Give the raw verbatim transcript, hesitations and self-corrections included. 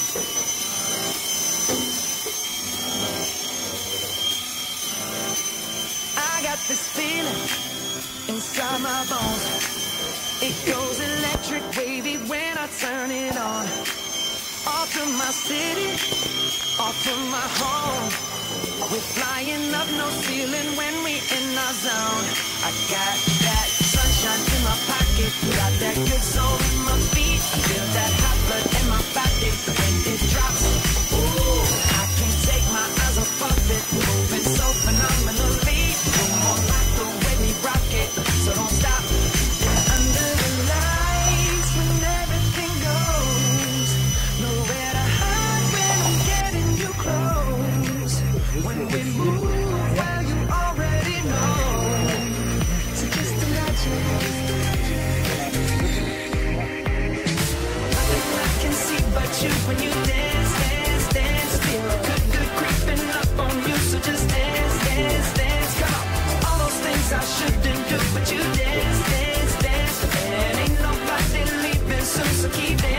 I got this feeling inside my bones. It goes electric wavy when I turn it on. Off from my city, off from my home. We're flying up, no ceiling when we in our zone. I got that sunshine in my pocket, got that good soul in my feet. I feel that hot blood in my body when it drops. Ooh, I can't take my eyes off of it, moving so phenomenally. You're more like the way we rock it, so don't stop. Under the lights when everything goes, nowhere to hide when I'm getting you close. When we move, well, you already know. So just imagine. Nothing I can see but you when you dance, dance, dance. Feel good, good creeping up on you. So just dance, dance, dance. Come on. All those things I shouldn't do, but you dance, dance, dance. And ain't nobody leaving soon, so keep dancing.